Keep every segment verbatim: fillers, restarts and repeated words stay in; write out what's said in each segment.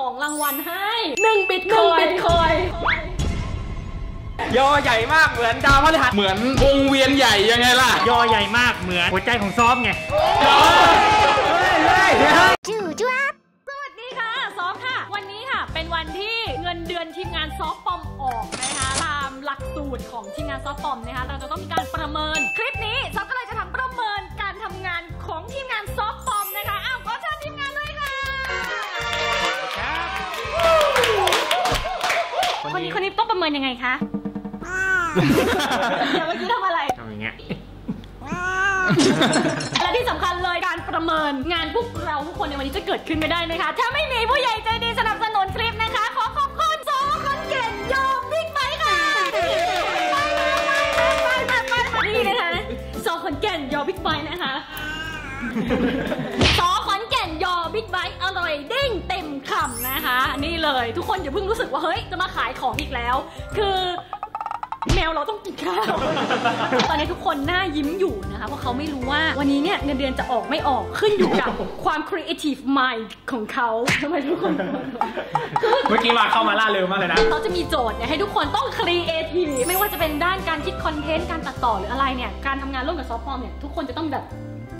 ของรางวัลให้หนึ่งบิตคอยน์ยอใหญ่มากเหมือนดาวพฤหัสเหมือนวงเวียนใหญ่ยังไงล่ะยอใหญ่มากเหมือนหัวใจของซอฟไงจูจ้าสวัสดีค่ะซอฟค่ะวันนี้ค่ะเป็นวันที่เงินเดือนทีมงานซอฟปอมออกนะคะตามหลักสูตรของทีมงานซอฟปอมนะคะเราจะต้องมีการประเมินคลิปนี้ซอฟก็เลยจะทำประเมินการทำงานของทีมงานซอฟปอมนะคะอ้าวขอเชิญทีมงานเลยค่ะคนนี้คนนี้ต้องประเมินยังไงคะเดี๋ยวเมื่อกี้ทำอะไรทำอย่างเงี้ยและที่สำคัญเลยการประเมินงานพวกเราทุกคนในวันนี้จะเกิดขึ้นไม่ได้นะคะถ้าไม่มีผู้ใหญ่ใจดีสนับสนุนคลิปนะคะขอขอบคุณโซคอนเกตโยบิ๊กไบค์ค่ะนี่นะคะโซคอนเกตโยบิ๊กไบค์นะคะโซคอนเกตโยบิ๊กไบค์อร่อยเด้งเต็มคำนะคะนี่เลยทุกคนอย่าเพิ่งรู้สึกว่าเฮ้ยจะมาขายของอีกแล้วคือแมวเราต้องกินข้าวตอนนี้ทุกคนหน้ายิ้มอยู่นะคะเพราะเขาไม่รู้ว่าวันนี้เนี่ยเงินเดือนจะออกไม่ออกขึ้นอยู่กับความ creative mind ของเขาทำไมทุกคนเมื่อกี้มาเข้ามาล่าเร็วมากเลยนะเขาจะมีโจทย์เนี่ยให้ทุกคนต้อง creative ไม่ว่าจะเป็นด้านการคิดคอนเทนต์การตัดต่อหรืออะไรเนี่ยการทำงานร่วมกับซอฟต์พอมเนี่ยทุกคนจะต้องแบบ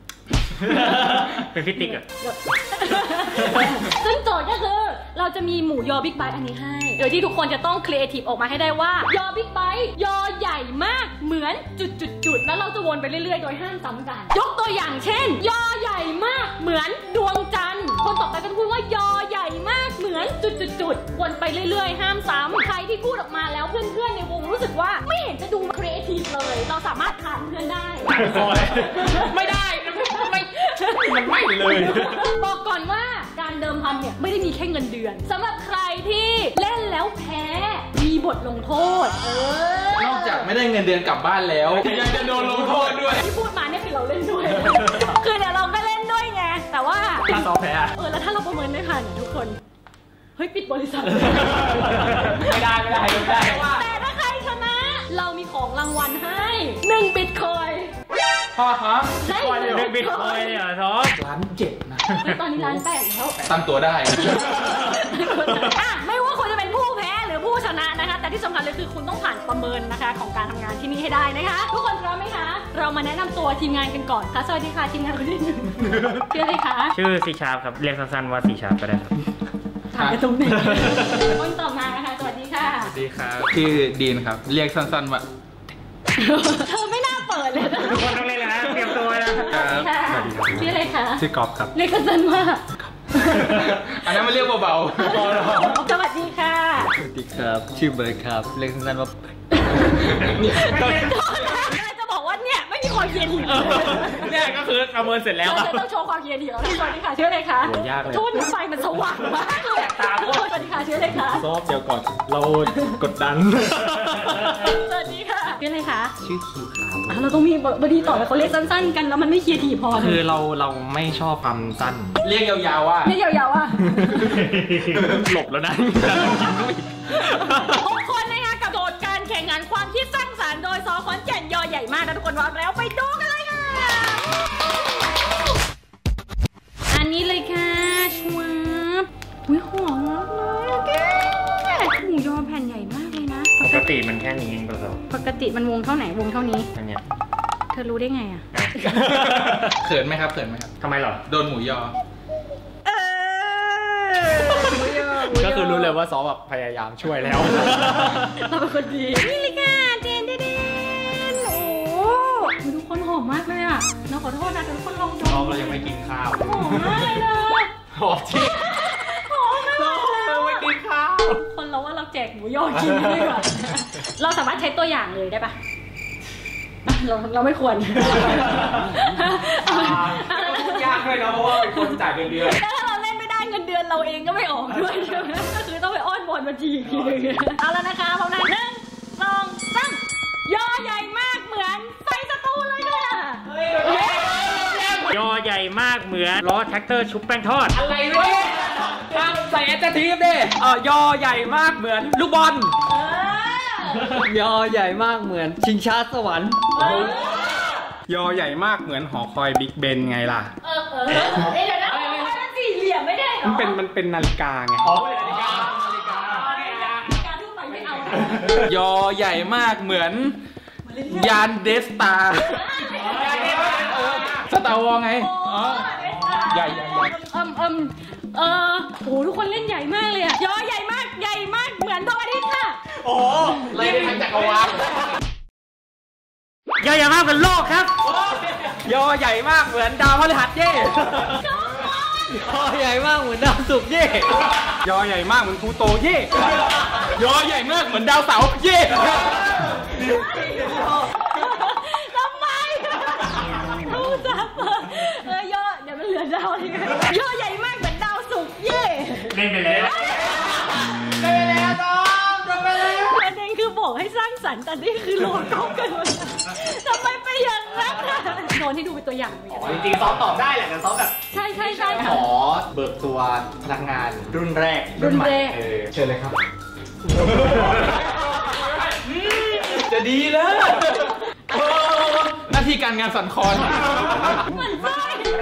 เป็นฟิติกอะซึ่งโจทย์ก็คือเราจะมีหมูยอบิ๊กไบต์อันนี้ให้โดยที่ทุกคนจะต้องครีเอทีฟออกมาให้ได้ว่ายอบิ๊กไบต์ยอใหญ่มากเหมือนจุดๆๆแล้วเราจะวนไปเรื่อยๆโดยห้ามซ้ำกันยกตัวอย่างเช่นยอใหญ่มากเหมือนดวงจันทร์คนต่อไปก็จะพูดว่ายอใหญ่มากเหมือนจุดๆๆวนไปเรื่อยๆห้ามซ้ำใครที่พูดออกมาแล้วเพื่อนๆในวงรู้สึกว่าไม่เห็นจะดูครีเอทีฟเลยเราสามารถถามเพื่อนได้ไม่ได้ไม่มันไม่เลยบอกก่อนว่าการเดิมพันเนี่ยไม่ได้มีแค่เงินเดือนสำหรับใครที่เล่นแล้วแพ้มีบทลงโทษเออนอกจากไม่ได้เงินเดือนกลับบ้านแล้วยังจะโดนลงโทษด้วยที่พูดมาเนี่ยคือเราเล่นด้วยคือเดี๋ยวเราก็เล่นด้วยไงแต่ว่าถ้าซอแพ้เออแล้วถ้าเราประเมินไม่ผ่านเนี่ยทุกคนเฮ้ยปิดบริษัทไม่ได้ไม่ได้ไม่ได้แต่ถ้าใครชนะเรามีของรางวัลให้หนึ่งบิตคอยน์พ่อครับได้หนึ่งบิตคอยน์เลยเหรอท้อล้านเจ็ดนะตอนนี้ล้านแปดแล้วตั้งตัวได้ไม่ว่าคุณจะเป็นผู้แพ้หรือผู้ชนะนะคะแต่ที่สำคัญเลยคือคุณต้องผ่านประเมินนะคะของการทำงานที่นี่ให้ได้นะคะทุกคนพร้อมไหมคะเรามาแนะนำตัวทีมงานกันก่อนค่ะสวัสดีค่ะทีมงานคนที่หนึ่งชื่ออะไรคะชื่อสีชาร์ปครับเรียกสั้นๆว่าสีชาร์ปก็ได้ครับถามไปตรงนี้คนต่อมานะคะสวัสดีค่ะสวัสดีครับชื่อดีนครับเรียกสั้นๆว่าเธอไม่น่าเปิดเลยทุกคนต้องเล่นเลยนะเตรียมตัวนะสวัสดีค่ะชื่ออะไรคะชื่อกอล์ฟครับเรียกสั้นๆว่าอันนั้นมันเรียกเบาๆสวัสดีค่ะสวัสดีครับชื่อเบิร์ดครับเรียกสั้นๆว่าจะบอกว่าเนี่ยไม่มีความเคียร์ทีเนี่ยก็คือประเมินเสร็จแล้วเราจะต้องโชว์ความเคียร์ทีแล้วสวัสดีค่ะชื่ออะไรคะยากเลยทุ่นไฟมันสว่างมากเลยตาสวัสดีค่ะชื่ออะไรคะซอฟเดี๋ยวก่อนเรากดดันสวัสดีค่ะชื่ออะไรคะชื่อคิวครับเราต้องมีบดีต่อแล้วเขาเรียกสั้นๆกันแล้วมันไม่เคียร์ทีพอคือเราเราไม่ชอบความสั้นเรียกยาวๆว่าเรียกยาวๆว่าหลบแล้วนะทุกคนนะคะกับโจทย์การแข่งขันความคิดสร้างสรรค์โดยซอคอนแก่นยอใหญ่มากนะทุกคนว่าแล้วไปดูกันเลยค่ะอันนี้เลยค่ะชวบอุ้ยหอมมากเลยหมูยอแผ่นใหญ่มากเลยนะปกติมันแค่นี้เองก็ปกติมันวงเท่าไหนวงเท่านี้อันเนี้ยเธอรู้ได้ไงอ่ะเขินไหมครับเขินไหมครับทำไมหรอโดนหมูยอก็คือรู้เลยว่าซอแบบพยายามช่วยแล้วเราเป็นคนดีนี่เลยค่ะเจนเด่นโอ้ทุกคนหอมมากเลยอ่ะเราขอโทษนะทุกคนลองดูเรายังไม่กินข้าวหอมมากเลยนะหอมจริงหอมมากเราไม่กินข้าวคนเราว่าเราแจกหมูยอกินดีกว่าเราสามารถใช้ตัวอย่างเลยได้ปะเราเราไม่ควรยากเลยนะเพราะว่าเป็นคนจ่ายเงินเดือนแต่ถ้าเราเล่นไม่ได้เงินเดือนเราเองก็ไม่ออกด้วยใช่ไหมก็คือต้องไปอ้อนวอนบัญชีอีกทีนึงเอาแล้วนะคะพร้อมนะหนึ่งสองสามยอใหญ่มากเหมือนไฟสตูเลยค่ะยอใหญ่มากเหมือนล้อแท็กเตอร์ชุบแป้งทอดอะไรเนี่ยใส่แอดจะทีฟดิเออยอใหญ่มากเหมือนลูกบอลยอใหญ่มากเหมือนชิงช้าสวรรค์ยอใหญ่มากเหมือนหอคอยบิ๊กเบนไงล่ะเออเออเดี๋ยวนะมันสี่เหลี่ยมไม่ได้มันเป็นมันเป็นนาฬิกาไงอ๋อเป็นนาฬิกานาฬิกานาฬิกาทั่วไปไม่เอายอใหญ่มากเหมือนยานเดสตาร์สตาร์วอลไงอ๋อใหญ่ใหญ่ใหญ่เอิ่มเอิ่มเออโหทุกคนเล่นใหญ่มากเลยอะยอใหญ่มากใหญ่มากเหมือนดวงอาทิตย์ค่ะโอ้เลยได้ทั้งจักรวาลยอใหญ่มากเป็นโลกครับยอใหญ่มากเหมือนดาวพฤหัสเย่ยอใหญ่มากเหมือนดาวศุกร์เย่ยอใหญ่มากเหมือนพลูโตเย่ยอใหญ่มากเหมือนดาวเสาร์เย่ทำไมรู้จักเออยอเดี๋ยวมันเหลือดาวเลยยอใหญ่มากเหมือนดาวศุกร์เย่เล่นไปแล้วได้แล้วน้องจบไปแล้วประเด็นคือบอกให้สร้างสรรค์แต่นี่คือโหลดกล้องกันหมดทำไมไปอย่างนั้นอะโดนให้ดูเป็นตัวอย่างเลยจริงๆซ้อมตอบได้แหละแต่ซ้อมแบบใช่ใช่ใช่ขอเบิกตัวพนักงานรุ่นแรกรุ่นแรกเออเชิญเลยครับจะดีเลยหน้าที่การงานสั่นคลอนเหมือนไส้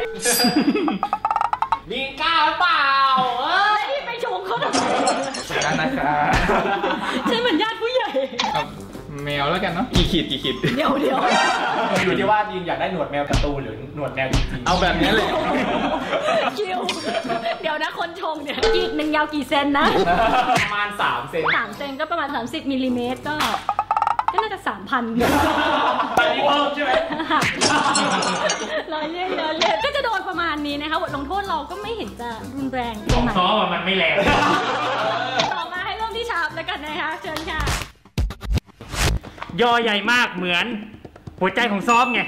มีกล้าหรือเปล่าเออที่ไปชงเขาทำไมนั่นนะครับใช่เหมือนญาติผู้ใหญ่แมวแล้วกันเนาะกี่ขีดกี่ขีดเดี๋ยวเดี๋ยวอยู่ที่ว่ายินอยากได้หนวดแมวการ์ตูนหรือหนวดแมวจริงๆเอาแบบนี้เลยคิวเดี๋ยวนะคนชงเนี่ยกีดหนึ่งยาวกี่เซนนะประมาณสามเซนสามเซนก็ประมาณสามสิบมิลลิเมตรก็ก็น่าจะสามพันอันนี้เพิ่มใช่ไหมรอเล่นรอเล่นก็จะโดนประมาณนี้นะคะบทลงโทษเราก็ไม่เห็นจะรุนแรงตรงไหนซ้อมมันไม่แรงต่อมาให้เริ่มที่ชาร์ปแล้วกันนะคะเชิญค่ะยอใหญ่มากเหมือน หัวใจของซ้อมไง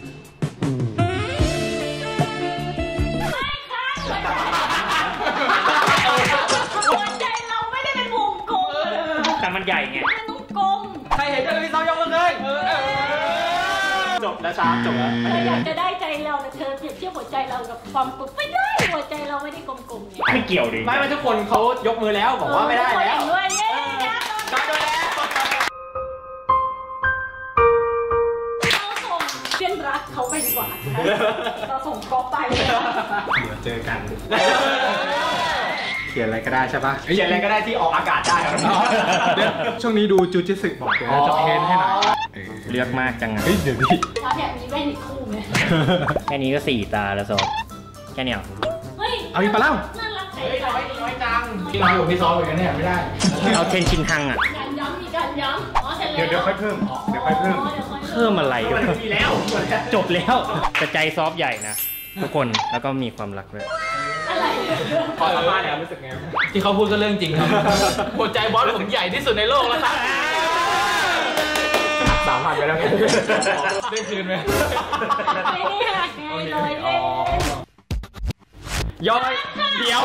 หัวใจเราไม่ได้เป็นวงกลมแต่มันใหญ่ไงมันต้องกลมใครเห็นจะมีซ้อมยกมือเลยเออจบแล้วช้าจบแล้วเธออยากจะได้ใจเราแต่เธอเปรียบเทียบหัวใจเรากับความกลมไม่ได้หัวใจเราไม่ได้กลมๆไงไม่เกี่ยวดิไม่ไม่ทุกคนเขายกมือแล้วบอกว่าไม่ได้แล้วเออด้วยเย้จบแล้วเราส่งเพื่อนรักเขาไปดีกว่าเราส่งก๊อฟไปเดี๋ยวเจอกันเขียนอะไรก็ได้ใช่ปะเขียนอะไรก็ได้ที่ออกอากาศได้ครับเดี๋ยวช่วงนี้ดูจูจิสึบอกเดี๋ยวจะเทรนให้หน่อยเลือกมากจังอะเฮ้ยเดี๋ยวดิเราแถมมีแว่นอีกคู่ไหมแค่นี้ก็สี่ตาแล้วซ้อมแค่เนี้ยเฮ้ยเอาอีกปะเล่าน่ารักใจเฮ้ยใจน้อยน้อยจังพี่น้อยกับพี่ซ้อมเหมือนกันเนี่ยไม่ได้เอาเทนชินทังอ่ะการย้ำมีการย้ำอ๋อเสร็จแล้วเดี๋ยวเดี๋ยวค่อยเพิ่มอ๋อเดี๋ยวค่อยเพิ่มเพิ่มอะไรมันมีแล้วจบแล้วแต่ใจซอฟต์ใหญ่นะทุกคนแล้วก็มีความรักด้วยอะไรขอสัมภาษณ์เนี่ยรู้สึกไงที่เขาพูดก็เรื่องจริงครับ หัวใจบอสผมใหญ่ที่สุดในโลกแล้วครับสามพันไปแล้วไงได้คืนไหมไม่ได้หักไงเลยเล่นยอยเดี๋ยว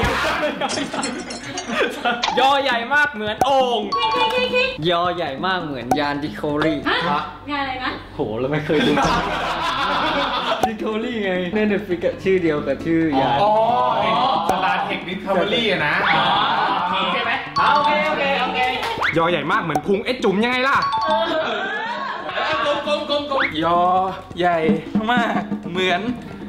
ยอใหญ่มากเหมือนโอ่งยอใหญ่มากเหมือนยานดิโคลี่ฮะงานอะไรนะโหเราไม่เคยดูดิโคลี่ไงในเน็ตฟลิกซ์ชื่อเดียวกับชื่อยานอ๋อสตาร์เทคดิสคัฟเวอรี่นะมีใช่ไหมโอเคโอเคโอเคยอใหญ่มากเหมือนพุงเอ็ดจุ๋มยังไงล่ะกลมกลมกลมกลมยอใหญ่มากเหมือน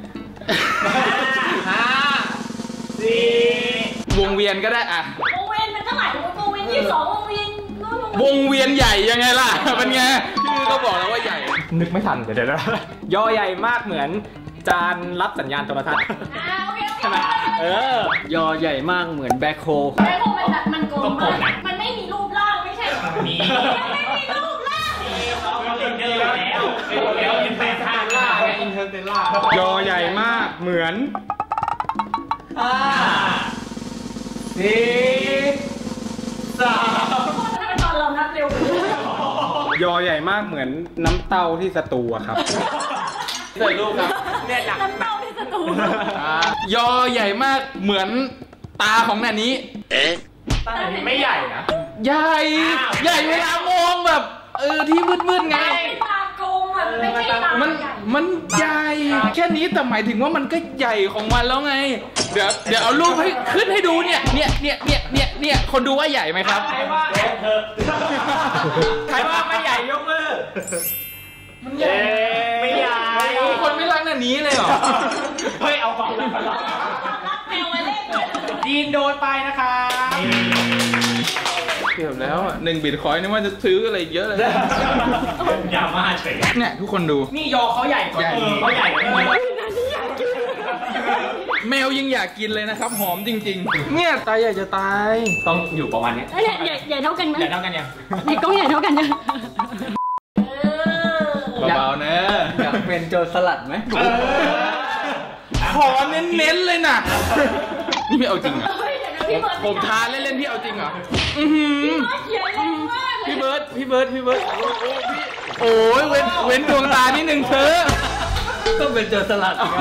ห้าสี่วงเวียนก็ได้อะวงเวียนเป็นเท่าไหร่วงเวียนยี่สิบสองวงเวียนนู่นวงเวียนใหญ่ยังไงล่ะ เป็นไงชื่อก็บอกแล้วว่าใหญ่นึกไม่ทันเดี๋ยวเดี๋ยวยอใหญ่มากเหมือนจานรับสัญญาณโทรทัศน์อ่าโอเคโอเคใช่ไหมเออยอใหญ่มากเหมือนแบ็คโฮแต่พวกมันแบบมันโกงมากมันไม่มีรูปร่างไม่ใช่มีมันไม่มีรูปร่างเดินแล้วแล้วยินแปดทางล่าไงอินเทอร์เตล่ายอใหญ่มากเหมือนห้าสี่สามทำไมตอนเรานับเร็วยอใหญ่มากเหมือนน้ำเต้าที่สตูอะครับเสร็จรูปครับเนี่ยหนักน้ำเต้าที่สตูยอใหญ่มากเหมือนตาของนันนี้ตั้งแต่นี้ไม่ใหญ่นะใหญ่ ใหญ่เวลามองแบบเออที่มืดๆไงตาโกงอ่ะไม่ใช่ตามันใหญ่มันใหญ่แค่นี้แต่หมายถึงว่ามันก็ใหญ่ของมันแล้วไง เดี๋ยวเดี๋ยวเอารูปให้ขึ้นให้ดูเนี่ยเนี่ยเนี่ยเนี่ยเนี่ยเนี่ยคนดูว่าใหญ่ไหมครับใครว่าใครว่าไม่ใหญ่ยกมือมันใหญ่ไม่ใหญ่คนไม่รักนันนี้เลยเหรอเฮ้ยเอาความรักมารักแมวไว้เล่นจจีนโดนไปนะคะเกือบแล้วอ่ะหนึ่งบิตคอยน์นี่ว่าจะซื้ออะไรเยอะเลยยามาเฉยเนี่ยทุกคนดูนี่ยอเขาใหญ่กว่าใหญ่เขาใหญ่กว่าแมวยังอยากกินเลยนะครับหอมจริงๆเนี่ยตายอยากจะตายต้องอยู่ประมาณนี้เอ้ยเนี่ยใหญ่ใหญ่เท่ากันไหมใหญ่เท่ากันยังในกล้องใหญ่เท่ากันยังเบาๆนะอยากเป็นโจรสลัดไหมขอเน้นๆเลยนะนี่ไม่เอาจริงเหรอเฮ้ยเดี๋ยวนะพี่เบิร์ดผมทานเล่นๆพี่เอาจริงเหรออื้อหือเขียนเร็วมากเลยพี่เบิร์ดพี่เบิร์ดพี่เบิร์ดโอ้ยเว้นเว้นดวงตานิดนึงเธอก็เป็นโจรสลัดไง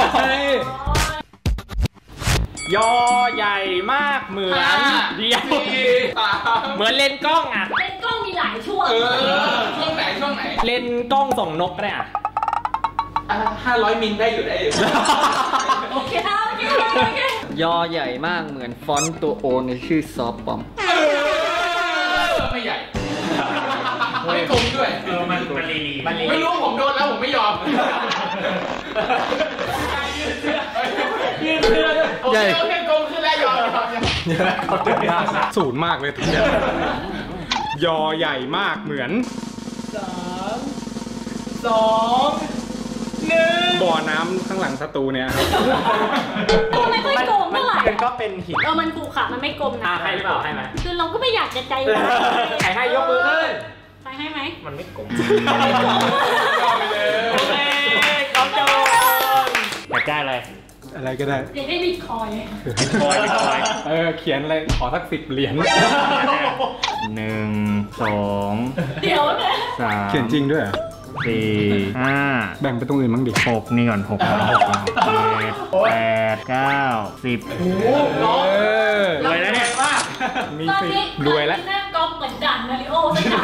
ยอใหญ่มากเหมือนห้าเดียวสี่สามเหมือนเลนส์กล้องอ่ะเล่นกล้องมีหลายช่วงเออช่วงไหนช่วงไหนเลนส์กล้องส่องนกก็ได้อ่ะห้าร้อยมิลได้อยู่ได้อยู่โอเคเอาโอเคโอเคโอเคยอใหญ่มากเหมือนฟอนต์ตัวโอในชื่อซอฟต์บอมเออไม่ใหญ่ไม่กลมด้วยเออมันมันลีลีมันลีไม่รู้ผมโดนแล้วผมไม่ยอมยืนเพื่อนโอเคโอเคกลมขึ้นแล้วยอมยอมยอมศูนย์มากเลยทุกอย่างยอใหญ่มากเหมือนสามสองหนึ่งบ่อน้ำข้างหลังสตูเนี่ยมันไม่ค่อยโกงเท่าไหร่มันก็เป็นหินเออมันกูค่ะมันไม่กลมนะอ่าให้หรือเปล่าให้ไหมคือเราก็ไม่อยากจะใจร้ายใครให้ยกมือขึ้นใครให้ไหมมันไม่กลมยอมไปเลยโอเคกอมโจนอยากได้อะไรอะไรก็ได้อยากได้บิตคอยน์คอยคอยเออเขียนอะไรขอสักสิบเหรียญหนึ่งสองเดี๋ยวนะสามเขียนจริงด้วยเหรอสี่ห้าแบ่งไปตรงอื่นบ้างดิหกนี่ก่อนหกก่อนหกก่อนเจ็ดแปดเก้าสิบเออรวยแล้วเนี่ยมีตอนสิบนี้รวยแล้วตอนนี้หน้ากล้องเหมือนดันมาริโอสักอย่าง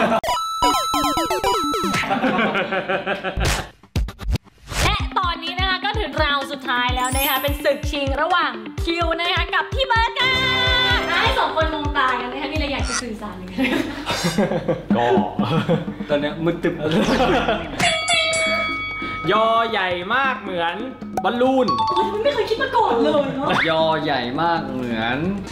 และตอนนี้นะคะก็ถึงราวสุดท้ายแล้วนะคะเป็นศึกชิงระหว่างคิวนะคะกับพี่เบิร์ดค่ะให้สองคนมองตากันนะคะมีอะไรอยากจะสื่อสารหนึ่งก็ตอนเนี้ยมืดตึบยอใหญ่มากเหมือนบอลลูนโอ้ยมันไม่เคยคิดมาก่อนเลยเนาะยอใหญ่มากเหมือน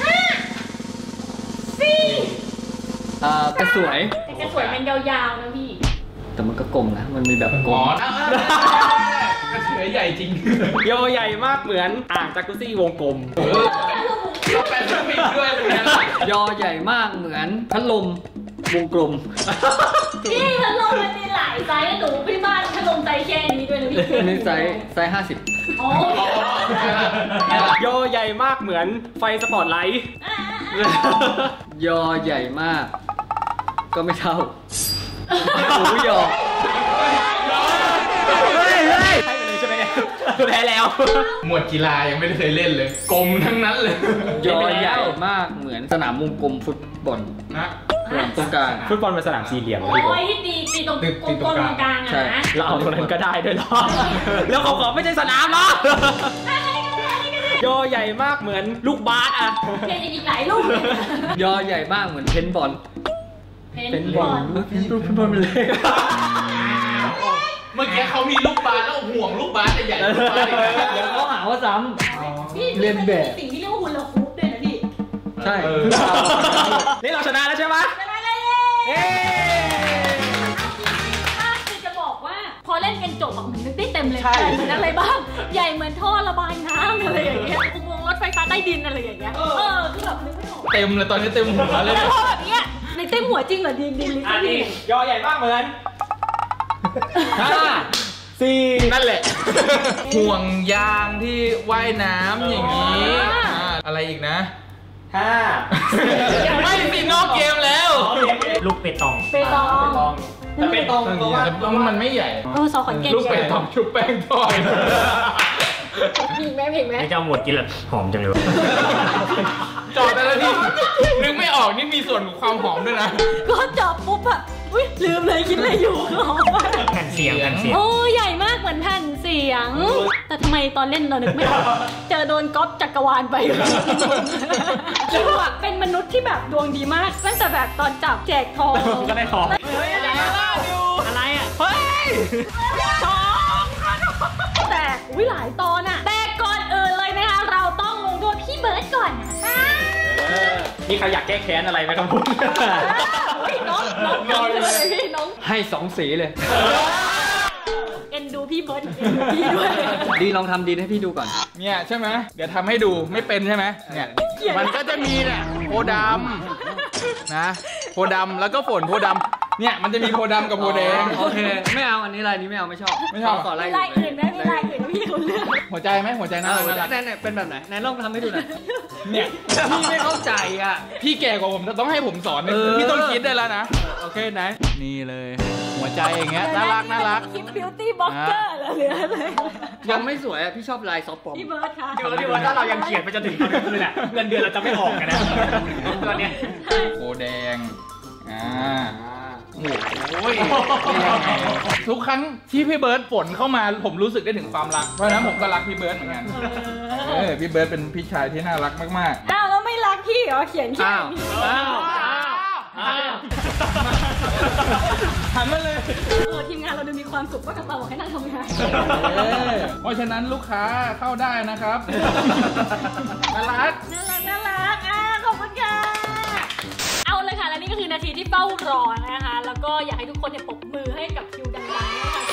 สี่อ่ากระสวยแต่กระสวยมันยาวๆนะพี่แต่มันก็กลมนะ มันมีแบบกลอ๋อมกระเสือใหญ่จริงยอใหญ่มากเหมือนอ่างจากุซี่วงกลมเออเราแปดสิบปีด้วยเป็นไงล่ะยอใหญ่มากเหมือนพัดลมวงกลมพี่พัดลมมันมีหลายไซส์หนูพี่บ้านพัดลมไซส์แค่นี้ด้วยนะพี่อันนี้ไซส์ไซส์ห้าสิบอ๋อยอใหญ่มากเหมือนไฟสปอตไลท์ยอใหญ่มาก ก็ไม่เท่าหูยอเฮ้ยเฮ้ยให้ไปเลยใช่ไหมเนี่ยแพ้แล้วหมวดกีฬายังไม่ได้เคยเล่นเลย กลมทั้งนั้นเลยยอใหญ่มากเหมือนสนามวงกลมฟุตบอลนะสนามตรงกลางฟุตบอลเป็นสนามสี่เหลี่ยมโอ้ยที่ตีตีตรงกลมๆตรงกลางใช่อะนะเราเอาตรงนั้นก็ได้ด้วยเหรอ แล้วเขาขอไม่ใช่สนามเหรอ ยอใหญ่มากเหมือนลูกบาสอะเพลงอีกหลายลูกเลยยอใหญ่มากเหมือนเพนบอลเพนบอลเพนบอลมันเล็กเมื่อกี้เขามีลูกบาสแล้วห่วงลูกบาสแต่ใหญ่ลูกบาสอีกนะเดี๋ยวเขาหาว่าซ้พี่เรียนแบบมีสิ่งที่เรียกว่าฮุลาฮูปด้วยนะพี่ำใช่เออนี่เราชนะแล้วใช่ไหมชนะเลยเย้คือจะบอกว่าพอเล่นกันจบอะมันนึกได้เต็มเลยใหญ่เหมือนอะไรบ้าง ใหญ่เหมือนท่อระบายน้ำอะไรอย่างเงี้ยอุโมงค์รถไฟฟ้าใต้ดินอะไรอย่างเงี้ย เออคือแบบนึกไม่ออกเต็มเลยตอนนี้เต็มหัวเลยแล้วพอแบบเนี้ยในเต็มหัวจริงเหรอดินดินลิอันซี่นี้ยอใหญ่มากเหมือนห้าสี่นั่นแหละ ห่วงยางที่ว่ายน้ำอย่างนี้อ่าอะไรอีกนะห้าไม่สินอกเกมแล้วลูกเปตองเปตองแต่เป็นตรงเพราะว่าแต่มันไม่ใหญ่เออสอขอนแก่นลูกเป็ดทองชุบแป้งทอดผิดไหมผิดไหมไม่เจ้าหมวดกินละหอมจังเลยวะจอดแต่ละทีนึกไม่ออกนี่มีส่วนของความหอมด้วยนะก็จับปุ๊บอะอุ้ยลืมเลยคิดอะไรอยู่หอมมากแผ่นเสียงแผ่นเสียงโอ้ใหญ่มากเหมือนแผ่นเสียง แต่ทำไมตอนเล่นเรานึกไม่ออกเจอโดนก๊อปจักรวาลไปคือแบบเป็นมนุษย์ที่แบบดวงดีมากตั้งแต่แบบตอนจับแจกทองก็ได้ทองเฮ้ยอะไรอะอะไรอ่ะเฮ้ยทองแต่อุ้ยหลายตอนอะแต่ก่อนอื่นเลยนะคะเราต้องลงโทษพี่เบิร์ดก่อนนะมีใครอยากแก้แค้นอะไรไหมครับผมเฮ้ยน้องน้องน้องเลยพี่น้องให้สองสีเลยเอ็นดูพี่เบิร์ดเอ็นดูพี่ด้วยดีลองทำดีให้พี่ดูก่อนเนี่ยใช่ไหมเดี๋ยวทำให้ดูไม่เป็นใช่ไหมเนี่ยมันก็จะมีเนี่ยโพดำนะโพดำแล้วก็ฝนโพดำเนี่ยมันจะมีโพดำกับโพแดงโอเคไม่เอาอันนี้ลายนี้ไม่เอาไม่ชอบไม่ชอบขอลายมีลายอื่นไหมมีลายอื่นไหมพี่เขาเลือกหัวใจไหมหัวใจเอน่าอรักน่ารักแน่ๆเป็นแบบไหนไหนลองทำให้ดูหน่อยเนี่ยพี่ไม่เข้าใจอ่ะพี่แก่กว่าผมต้องให้ผมสอนเออพี่ต้องคิดได้แล้วนะโอเคไหนนี่เลย หัวใจอย่างเงี้ยน่ารักน่ารักคลิปบิวตี้บล็อกเกอร์เหรืออะไรยังไม่สวยอ่ะพี่ชอบลายซอฟต์ปอมพี่เบิร์ดค่ะเดี๋ยวเดี๋ยวถ้าเรายังเขียนไปจนถึงตอนนี้คือแหละเงินเดือนเราจะไม่ออกกันนะตอนเนี้ยโพแดงอ่าโอ้ยนี่ยังไงทุกครั้งที่พี่เบิร์ดฝนเข้ามาผมรู้สึกได้ถึงความรักเพราะฉะนั้นผมก็รักพี่เบิร์ดเหมือนกันเออพี่เบิร์ดเป็นพี่ชายที่น่ารักมากๆอ้าวแล้วไม่รักพี่เหรอเขียนแค่อ้าวนี้อ้าวอ้าวอ้าวหันมาเลยเออทีมงานเราดูมีความสุขว่ากระเป๋าบอกให้นั่งทำงานเพราะฉะนั้นลูกค้าเข้าได้นะครับน่ารักน่ารักน่ารักอ่ะขอบคุณค่ะเอาเลยค่ะและนี่ก็คือนาทีที่เฝ้ารอนะคะแล้วก็อยากให้ทุกคนเนี่ยปรบมือให้กับคิวดังๆนะคะ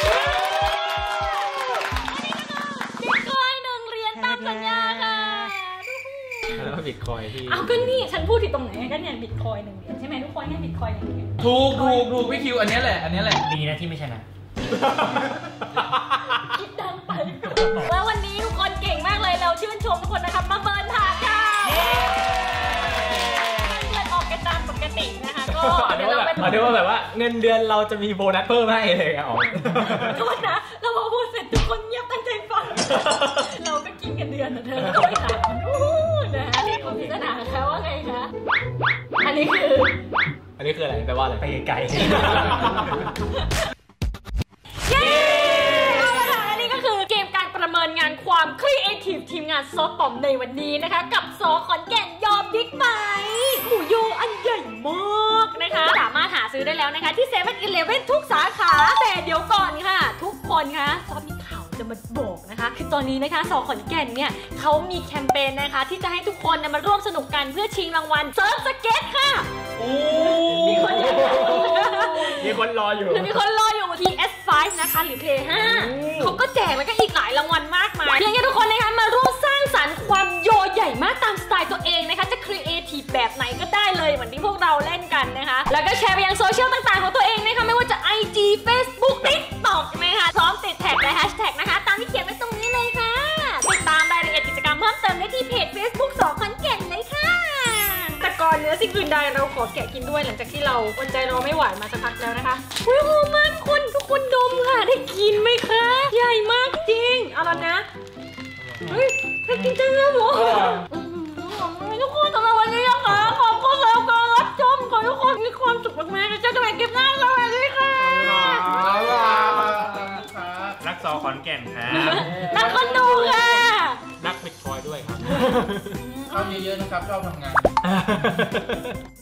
บิตคอยน์หนึ่งเหรียญตามสัญญาค่ะแล้วก็บิตคอยที่เอาก็นี่ฉันพูดผิดตรงไหนก็เนี่ยบิตคอยน์หนึ่งเหรียญใช่ไหมทุกคนเนี่ยบิตคอยน์หนึ่งเหรียญถูกถูกถูกพี่คิวอันนี้แหละอันนี้แหละดีนะที่ไม่ใช่นะคิดดังไปแล้ววันนี้ทุกคนเก่งมากเลยเราชื่นชมทุกคนนะครับมาเบิร์นถาดค่ะเงินออกกันตามปกตินะคะก็อันเดี๋นี้ยวว่าเราแบบไปอันนี้ว่าแบบว่าเงินเดือนเราจะมีโบนัสเพิ่มให้เลยอ่ะอ๋อโทษนะเราพอพูดเสร็จทุกคนเงียบตั้งใจฟังเราก็กินกันเดือนนะเธอก็ไปถามอู้นะฮะนี่คุณพิจารณาคะว่าไงคะอันนี้คืออันนี้คืออะไรแปลว่าอะไรไปไกลเย้เอาละค่ะและนี่ก็คือเกมการประเมินงานความครีเอทีฟทีมงานซอฟปอมในวันนี้นะคะกับซอขอนแก่นยอมบิ๊กไบค์หมูโยอันใหญ่มากนะคะสามารถหาซื้อได้แล้วนะคะที่เซเว่นอีเลฟเว่นทุกสาขาแต่เดี๋ยวก่อนค่ะ ทุกคนคะซอฟมีข่าวจะมาบอกนะคะคือตอนนี้นะคะซอขอนแก่นเนี่ยเขามีแคมเปญนะคะที่จะให้ทุกคนนะมาร่วมสนุกกันเพื่อชิงรางวัลเซิร์ฟสเก็ตค่ะมีคนอยากได้มีคนรออยู่มีคนรออยู่ พี เอส ไฟว์ นะคะหรือ เพลย์ ไฟว์ เขาก็แจกแล้วก็อีกหลายรางวัลมากมายเพียงแค่ทุกคนนะคะมาร่วมสร้างสรรค์ความโยใหญ่มากตามสไตล์ตัวเองนะคะจะครีเอทีฟแบบไหนก็ได้เลยเหมือนที่พวกเราเล่นกันนะคะแล้วก็แชร์ไปยังโซเชียลต่างๆของตัวเองนะคะไม่ว่าจะ ไอ จี Facebook TikTok นะคะพร้อมติดแท็กและแฮชแท็กนะคะตามที่เขียนไว้ตรงนี้เลยค่ะติดตามรายละเอียดกิจกรรมเพิ่มเติมได้ที่เพจ Facebook สอขอนแก่นเลยค่ะแต่ก่อนเนื้อสิ่งอื่นใดเราขอแกะกินด้วยหลังจากที่เราอดใจรอไม่ไหวมาสักพักแล้วนะคะอุ้ยหอมมากทุกคนทุกคนดมค่ะได้กินไหมคะใหญ่มากจริงเอาละนะเฮ้ยได้กินจังเลยเหรอทุกคนสำหรับวันนี้นะคะขอบคุณสำหรับการรับชมขอให้ทุกคนมีความสุขมากๆนะเจอกันใหม่คลิปหน้าสวัสดีค่ะรักซอขอนแก่นครับนักคนดูค่ะนักบิตคอยด้วยครับเข้าเยอะๆนะครับชอบทำงาน